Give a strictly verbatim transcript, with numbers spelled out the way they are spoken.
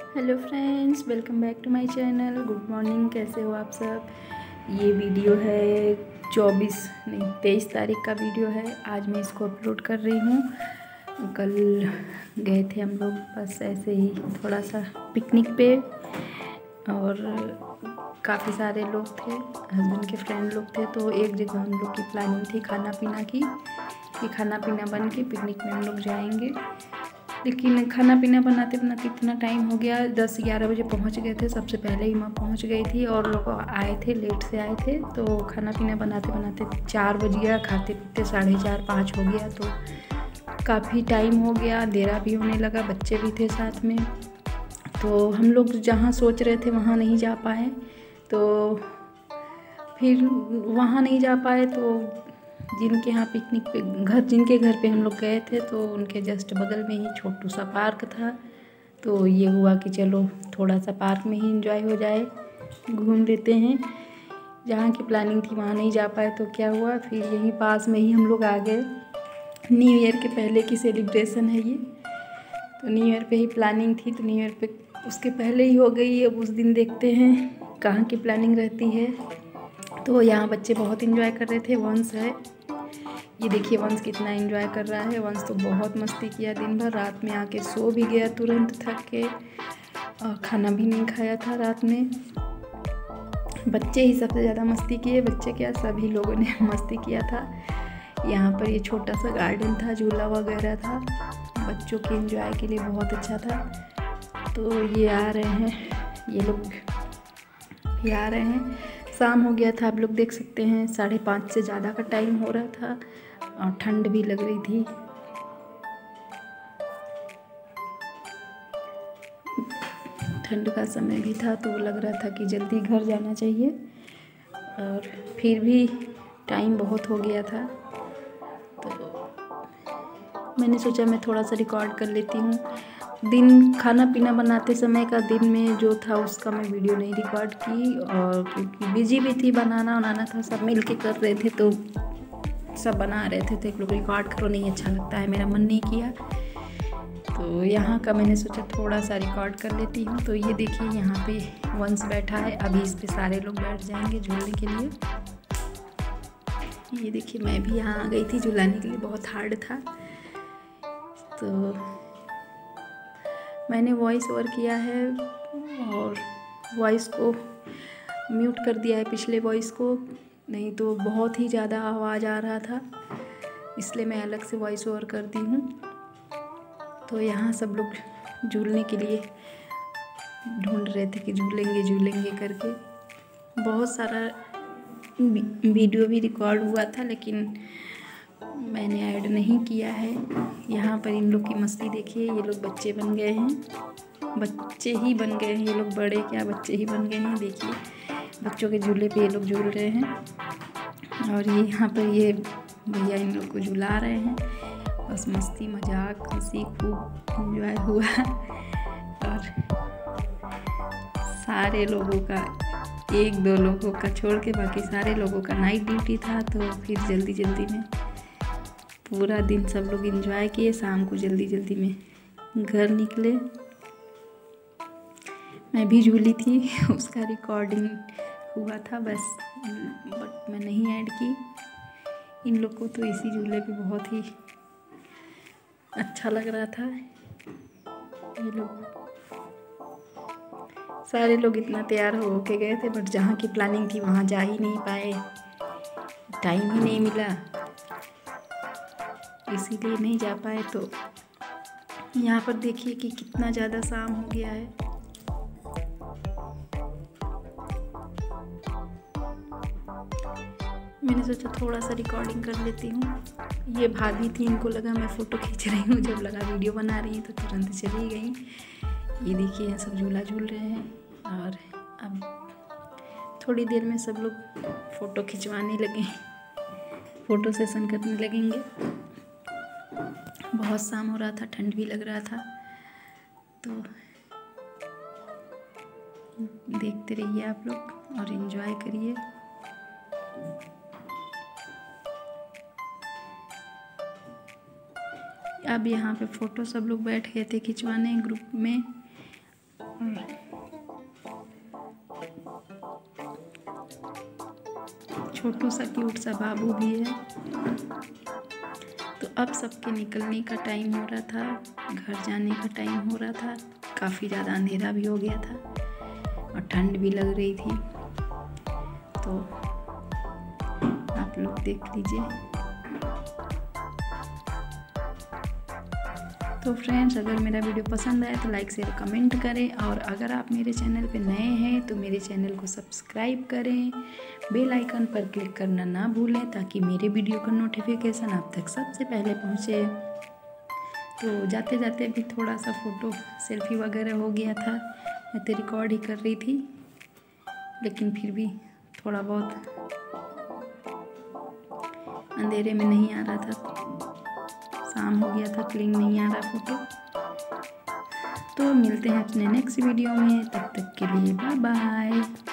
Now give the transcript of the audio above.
Hello friends, welcome back to my channel. Good morning, कैसे हो आप सब। ये वीडियो है चौबीस नहीं तेईस तारीख का वीडियो है। आज मैं इसको अपलोड कर रही हूँ। कल गए थे हम लोग बस ऐसे ही थोड़ा सा पिकनिक पे, और काफ़ी सारे लोग थे, हस्बैंड के फ्रेंड लोग थे। तो एक जगह हम लोग की प्लानिंग थी खाना पीना की, कि खाना पीना बन के पिकनिक में हम लोग जाएंगे। लेकिन खाना पीना बनाते बनाते इतना टाइम हो गया, दस ग्यारह बजे पहुंच गए थे। सबसे पहले ही मैं पहुंच गई थी और लोग आए थे, लेट से आए थे। तो खाना पीना बनाते बनाते चार बज गया, खाते पीते साढ़े चार पाँच हो गया। तो काफ़ी टाइम हो गया, अंधेरा भी होने लगा, बच्चे भी थे साथ में। तो हम लोग जहाँ सोच रहे थे वहाँ नहीं जा पाए। तो फिर वहाँ नहीं जा पाए तो जिनके यहाँ पिकनिक पे घर जिनके घर पे हम लोग गए थे तो उनके जस्ट बगल में ही छोटू सा पार्क था। तो ये हुआ कि चलो थोड़ा सा पार्क में ही एंजॉय हो जाए, घूम लेते हैं। जहाँ की प्लानिंग थी वहाँ नहीं जा पाए तो क्या हुआ, फिर यहीं पास में ही हम लोग आ गए। न्यू ईयर के पहले की सेलिब्रेशन है ये। तो न्यू ईयर पे ही प्लानिंग थी, तो न्यू ईयर पे उसके पहले ही हो गई। अब उस दिन देखते हैं कहाँ की प्लानिंग रहती है। तो यहाँ बच्चे बहुत एंजॉय कर रहे थे। वंश है, ये देखिए वंश कितना एंजॉय कर रहा है। वंश तो बहुत मस्ती किया दिन भर, रात में आके सो भी गया तुरंत थक के, और खाना भी नहीं खाया था रात में। बच्चे ही सबसे ज़्यादा मस्ती किए, बच्चे क्या सभी लोगों ने मस्ती किया था। यहाँ पर ये छोटा सा गार्डन था, झूला वगैरह था, बच्चों के एंजॉय के लिए बहुत अच्छा था। तो ये आ रहे हैं, ये लोग ये आ रहे हैं। शाम हो गया था, आप लोग देख सकते हैं, साढ़े पाँच से ज़्यादा का टाइम हो रहा था और ठंड भी लग रही थी। ठंड का समय भी था तो लग रहा था कि जल्दी घर जाना चाहिए, और फिर भी टाइम बहुत हो गया था। तो मैंने सोचा मैं थोड़ा सा रिकॉर्ड कर लेती हूँ। दिन खाना पीना बनाते समय का दिन में जो था उसका मैं वीडियो नहीं रिकॉर्ड की, और क्योंकि बिजी भी थी, बनाना बनाना था, सब मिल के कर रहे थे तो सब बना रहे थे। तो एक लोग रिकॉर्ड करो, नहीं अच्छा लगता है, मेरा मन नहीं किया। तो यहाँ का मैंने सोचा थोड़ा सा रिकॉर्ड कर लेती हूँ। तो ये देखिए यहाँ पे वंश बैठा है, अभी इस पे सारे लोग बैठ जाएंगे झूलने के लिए। ये देखिए मैं भी यहाँ आ गई थी झुलाने के लिए, बहुत हार्ड था। तो मैंने वॉइस ओवर किया है और वॉइस को म्यूट कर दिया है, पिछले वॉइस को, नहीं तो बहुत ही ज़्यादा आवाज़ आ रहा था, इसलिए मैं अलग से वॉइस ओवर कर दी हूँ। तो यहाँ सब लोग झूलने के लिए ढूंढ रहे थे कि झूलेंगे झूलेंगे करके। बहुत सारा वीडियो भी रिकॉर्ड हुआ था लेकिन मैंने ऐड नहीं किया है। यहाँ पर इन लोग की मस्ती देखिए, ये लोग बच्चे बन गए हैं, बच्चे ही बन गए हैं ये लोग, बड़े क्या बच्चे ही बन गए हैं। देखिए बच्चों के झूले पे ये लोग झूल रहे हैं, और ये यहाँ पर ये भैया इन लोग को झुला रहे हैं। बस मस्ती मजाक हंसी खूब एंजॉय हुआ। और सारे लोगों का, एक दो लोगों का छोड़ के बाकी सारे लोगों का नाइट ड्यूटी था। तो फिर जल्दी जल्दी में पूरा दिन सब लोग एंजॉय किए, शाम को जल्दी जल्दी में घर निकले। मैं भी झूली थी, उसका रिकॉर्डिंग हुआ था बस, बट मैं नहीं ऐड की। इन लोग को तो इसी झूले पे बहुत ही अच्छा लग रहा था। ये लोग सारे लोग इतना तैयार हो के गए थे, बट जहाँ की प्लानिंग थी वहाँ जा ही नहीं पाए, टाइम ही नहीं मिला, इसीलिए नहीं जा पाए। तो यहाँ पर देखिए कि कितना ज़्यादा शाम हो गया है। मैंने सोचा थोड़ा सा रिकॉर्डिंग कर लेती हूँ। ये भाभी थी, इनको लगा मैं फ़ोटो खींच रही हूँ, जब लगा वीडियो बना रही है तो तुरंत चली गई। ये देखिए सब झूला झूल रहे हैं, और अब थोड़ी देर में सब लोग फ़ोटो खिंचवाने लगे, फ़ोटो सेशन करने लगेंगे। बहुत शाम हो रहा था, ठंड भी लग रहा था। तो देखते रहिए आप लोग और एंजॉय करिए। अब यहाँ पे फ़ोटो सब लोग बैठ गए थे खिंचवाने ग्रुप में, छोटू सा क्यूट सा बाबू भी है। तो अब सबके निकलने का टाइम हो रहा था, घर जाने का टाइम हो रहा था। काफ़ी ज़्यादा अंधेरा भी हो गया था और ठंड भी लग रही थी। तो आप लोग देख लीजिए। तो फ्रेंड्स, अगर मेरा वीडियो पसंद आए तो लाइक शेयर कमेंट करें, और अगर आप मेरे चैनल पे नए हैं तो मेरे चैनल को सब्सक्राइब करें, बेल आइकन पर क्लिक करना ना भूलें ताकि मेरे वीडियो का नोटिफिकेशन आप तक सबसे पहले पहुंचे। तो जाते जाते भी थोड़ा सा फ़ोटो सेल्फी वगैरह हो गया था। मैं तो रिकॉर्ड ही कर रही थी, लेकिन फिर भी थोड़ा बहुत अंधेरे में नहीं आ रहा था, शाम हो गया था, क्लीन नहीं आ रहा फोटो। तो मिलते हैं अपने नेक्स्ट वीडियो में, तब तक के लिए बाय बाय।